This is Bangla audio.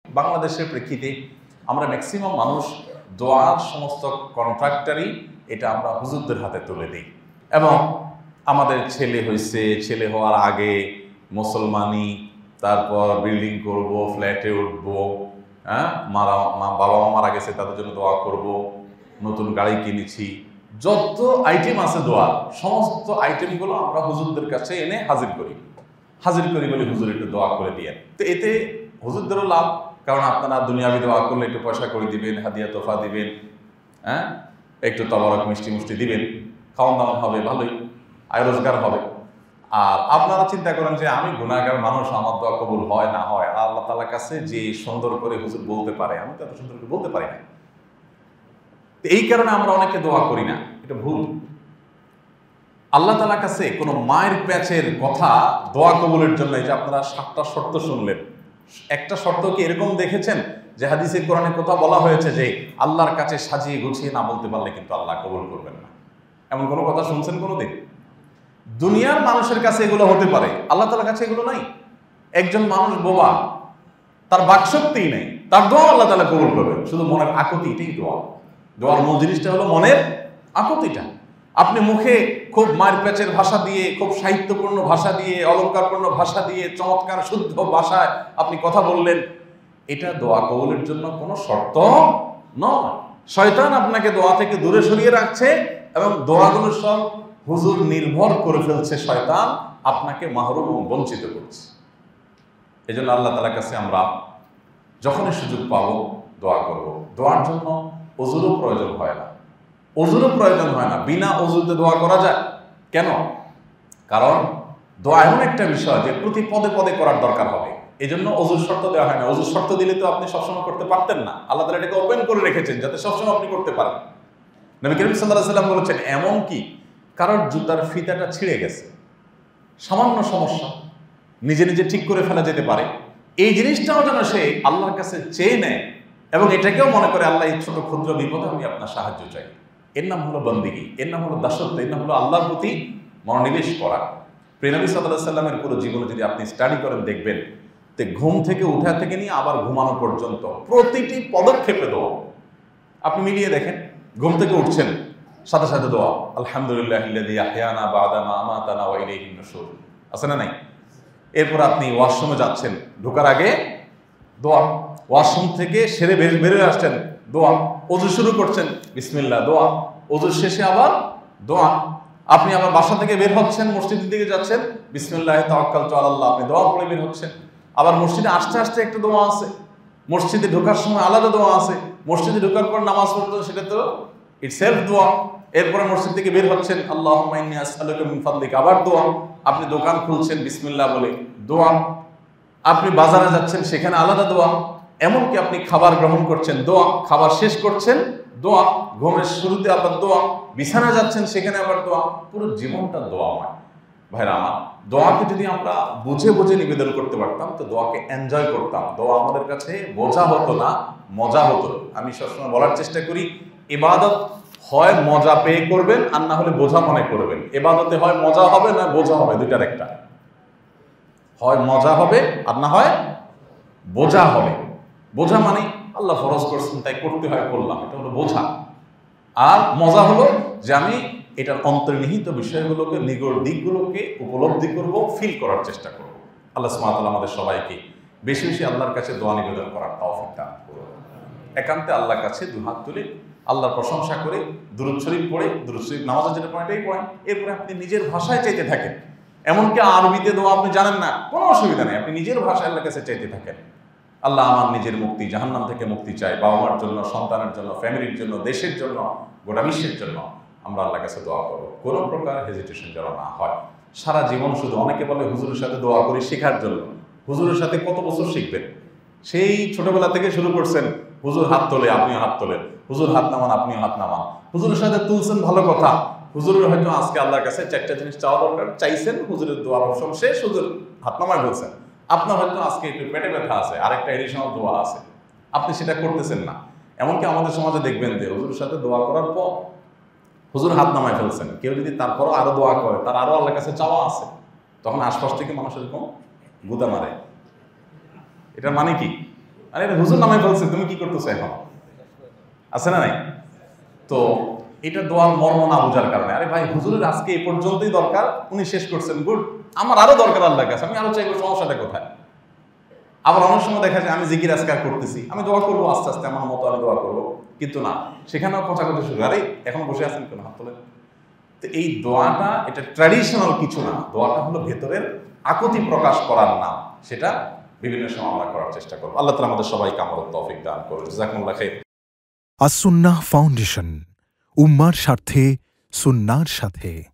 বাংলাদেশের প্রেক্ষিতে আমরা ম্যাক্সিমাম মানুষ দোয়ার সমস্ত কন্ট্রাক্টারই এটা আমরা হুজুরদের হাতে তুলে দিই। এবং আমাদের ছেলে হয়েছে, ছেলে হওয়ার আগে মুসলমানি, তারপর বিল্ডিং করব, ফ্ল্যাটে উঠবো, হ্যাঁ, বাবা মা মারা গেছে তাদের জন্য দোয়া করব, নতুন গাড়ি কিনেছি, যত আইটেম আছে দোয়ার সমস্ত আইটেমগুলো আমরা হুজুরদের কাছে এনে হাজির করি বলে হুজুর একটু দোয়া করে দিয়ে। তো এতে হুজুরদেরও লাভ, কারণ আপনারা দুনিয়াবি দোয়া করলে একটু পয়সা করে দিবেন, হাদিয়া তোফা দিবেন, হ্যাঁ, একটু তবরক মিষ্টি দিবেন, খাওয়ান দাওয়ান হবে, ভালোই আয় রোজগার হবে। আর আপনারা চিন্তা করেন যে আমি গুনাহগার মানুষ, আমার দোয়া কবুল হয় না হয়, আর আল্লাহ তাআলার কাছে যে সুন্দর করে হুজুর বলতে পারে, আমি তো এত সুন্দর করে বলতে পারি না। এই কারণে আমরা অনেকে দোয়া করি না, এটা ভুল। আল্লাহ তাআলার কাছে কোনো মায়ের প্যাচের কথা দোয়া কবুলের জন্য, এই যে আপনারা 7টা শর্ত শুনলেন, একটা শর্ত কি এরকম দেখেছেন যে হাদিসে কোরআনে কোথাও বলা হয়েছে যে আল্লাহর কাছে সাজিয়ে গুছিয়ে না বলতে পারলে কিন্তু আল্লাহ কবুল করবেন না? এমন কোনো কথা শুনছেন কোনোদিন? দুনিয়ার মানুষের কাছে এগুলো হতে পারে, আল্লাহ তাআলার কাছে এগুলো নাই। একজন মানুষ বোবা, তার বাকশক্তিই নেই, তার দোয়া আল্লাহ তাআলা কবুল করবেন, শুধু মনের আকুতি। এটাই দোয়ার মূল জিনিসটা হলো মনের আকুতিটা। আপনি মুখে খুব মায়ের প্যাচের ভাষা দিয়ে, খুব সাহিত্যপূর্ণ ভাষা দিয়ে, অলঙ্কারপূর্ণ ভাষা দিয়ে, চমৎকার শুদ্ধ ভাষায় আপনি কথা বললেন, এটা দোয়া কবুলের জন্য কোনো শর্ত নয়। শয়তান আপনাকে দোয়া থেকে দূরে সরিয়ে রাখছে এবং দোয়াগুলো সব হুজুর নির্ভর করে ফেলছে। শয়তান আপনাকে মাহরুম ও বঞ্চিত করছে। এই জন্য আল্লাহ তাআলার কাছে আমরা যখনই সুযোগ পাবো দোয়া করব। দোয়ার জন্য ওযুরও প্রয়োজন হয় না, বিনা ওযুতে দোয়া করা যায়। কেন? কারণ দোয়া এমন একটা বিষয় যে প্রতি পদে পদে করার দরকার হবে, এই জন্য ওযুর শর্ত দেওয়া হয় না। ওযুর শর্ত দিলে তো আপনি সবসময় করতে পারতেন না, আল্লাহ তাআলা এটাকে ওপেন করে রেখেছেন যাতে সবসময় আপনি করতে পারেন। নবী করিম সাল্লাল্লাহু আলাইহি ওয়াসাল্লাম বলেছেন, এমন কি কারোর জুতার ফিতাটা ছিঁড়ে গেছে, সামান্য সমস্যা, নিজে নিজে ঠিক করে ফেলা যেতে পারে, এই জিনিসটাও যেন সে আল্লাহর কাছে চেয়ে নেয় এবং এটাকেও মনে করে আল্লাহ এই ছোট ক্ষুদ্র বিপদে আমি আপনার সাহায্য চাই। এর নাম হলো বন্দেগী, এর নাম হলো দাসত্ব, এর নাম হলো আল্লাহর প্রতি মনোনিবেশ করা। প্রিয় নবী সাল্লাল্লাহু আলাইহি ওয়াসাল্লামের পুরো জীবনে যদি আপনি স্টাডি করেন, দেখবেন যে ঘুম থেকে উঠা থেকে নিয়ে আবার ঘুমানো পর্যন্ত প্রতিটি পদক্ষেপে দোয়া। আপনি মিলিয়ে দেখেন, ঘুম থেকে উঠছেন, সাথে সাথে দোয়া, আলহামদুলিল্লাহিল্লাযী আহয়ানা বা'দা মা আমাতানা ওয়া ইলাইহিন নুশুর, আছে না নাই? এরপর আপনি ওয়াশরুমে যাচ্ছেন, ঢোকার আগে দোয়া, ওয়াশরুম থেকে সেরে বেরিয়ে আসছেন, দোয়া, ওযু শুরু করছেন, বিসমিল্লাহ, দোয়া, ওযু শেষে আবার দোয়া। আপনি আবার বাসা থেকে বের হচ্ছেন, মসজিদের দিকে যাচ্ছেন, বিসমিল্লাহি তাওয়াক্কালতু আলাল্লাহ, আপনি দোয়া পড়ে বের হচ্ছেন। আবার মসজিদে আসতে আসতে একটা দোয়া আছে, মসজিদে ঢোকার সময় আলাদা দোয়া আছে, মসজিদে ঢোকার পর নামাজ পড়তে সেটা তো ইটসেলফ দোয়া। এরপরে মসজিদ থেকে বের হচ্ছেন, আল্লাহুম্মা ইন্নী আসআলুকা মিন ফাদলিকা, আবার দোয়া। আপনি দোকান খুলছেন বিসমিল্লাহ বলে, দোয়া। আপনি বাজারে যাচ্ছেন, সেখানে আলাদা দোয়া। এমনকি আপনি খাবার গ্রহণ করছেন, দোয়া, খাবার শেষ করছেন, দোয়া, ঘুমের শুরুতে আবার দোয়া, বিছানা যাচ্ছেন সেখানে আবার দোয়া, পুরো জীবনটা দোয়াময়। ভাইরা আমার, দোয়াকে যদি আমরা বুঝে বুঝে নিবেদন করতে পারতাম তো দোয়াকে এনজয় করতাম। দোয়া আমাদের কাছে বোঝা হতো না, মজা হতো। আমি সবসময় বলার চেষ্টা করি, ইবাদত হয় মজা পেয়ে করবেন আর না হলে বোঝা মনে করবেন। ইবাদতে হয় মজা হবে না বোঝা হবে, দুইটার একটা, হয় মজা হবে আর না হয় বোঝা হবে। বোঝা মানে আল্লাহ ফরজ করছেন তাই করতে হয়, করলাম, এটা হলো বোঝা। আর মজা হলো যে আমি এটার অন্তর্নিহিত বিষয়গুলোকে, নিগড় দিকগুলোকে উপলব্ধি করব, ফিল করার চেষ্টা করব। আল্লাহ সুবহানাহু ওয়া তাআলা আমাদের সবাইকে বেশি বেশি আল্লাহর কাছে দোয়া নিবেদন করার তৌফিক দান করুন। একান্তে আল্লাহর কাছে দুহাত তুলে আল্লাহর প্রশংসা করে দুরূদ শরীফ পড়ে, দুরূদ শরীফ নামাজের যেটা পয়েন্টটাই পড়েন, এরপরে আপনি নিজের ভাষায় চাইতে থাকেন। এমনকি আরবিতে দোয়া আপনি জানেন না, কোনো অসুবিধা নেই, আপনি নিজের ভাষায় আল্লাহর কাছে চাইতে থাকেন। আল্লাহ, আমার নিজের মুক্তি, জাহান্নাম থেকে মুক্তি চাই, বাবা মার জন্য, সন্তানের জন্য, ফ্যামিলির জন্য, দেশের জন্য, গোটা বিশ্বের জন্য আমরা আল্লাহর কাছে দোয়া করবো। কোনো প্রকার হেজিটেশন যেন না হয়। সারা জীবন শুধু, অনেকে বলে হুজুরের সাথে দোয়া করি শেখার জন্য। হুজুরের সাথে কত বছর শিখবেন? সেই ছোটবেলা থেকে শুরু করছেন, হুজুর হাত তোলে আপনিও হাত তোলেন, হুজুর হাত নামান আপনিও হাত নামান, হুজুরের সাথে তুলছেন, ভালো কথা। হুজুরের হয়তো আজকে আল্লাহর কাছে 4টা জিনিস চাওয়া দরকার, চাইছেন, হুজুরের দোয়ার অপশন শেষ, হুজুর হাত নামায় বলছেন। আপনার হয়তো আজকে একটু পেটে ব্যথা আছে, আরেকটা এডিশনাল দোয়া আছে, আপনি সেটা করতেছেন না। এমনকি আমাদের সমাজে দেখবেন যে হুজুরের সাথে দোয়া করার পর হুজুর হাত নামায় ফেলছেন, কেউ যদি তারপরও আরো দোয়া করে, তার আরো আল্লাহর কাছে চাওয়া আছে, তখন আশপাশ থেকে মানুষ এরকম গুদা মারে। এটার মানে কি? আরে এটা হুজুর নামে বলছে, তুমি কি করতেছো এখন? আছে না নাই? তো এটা দোয়ার মর্ম না বোঝার কারণে, আরে ভাই হুজুরের আজকে এই পর্যন্তই দরকার, উনি শেষ করছেন, গুড, আমার আরো দরকার আল্লাহর কাছে, আমি আরো চাইবো, সমস্যাটা কোথায়? আবার অনেক সময় দেখা যায় আমি জিকির আজকার করতেছি, আমি দোয়া করবো আস্তে আস্তে আমার মতো আমি দোয়া করবো, কিন্তু না, সেখানেও খোঁচাখুচি শুরু, আরে এখন বসে আছেন কেন, হাত তোলেন। তো এই দোয়াটা এটা ট্র্যাডিশনাল কিছু না, দোয়াটা হলো ভেতরের আকুতি প্রকাশ করার নাম, সেটা বিভিন্ন সময় আমরা করার চেষ্টা করবো। আল্লাহ তাআলা আমাদের সবাইকে আমলের তৌফিক দান করুন। জাযাকুমুল্লাহ খাইর। আস-সুন্নাহ ফাউন্ডেশন, উম্মার স্বার্থে সুন্নাহর সাথে।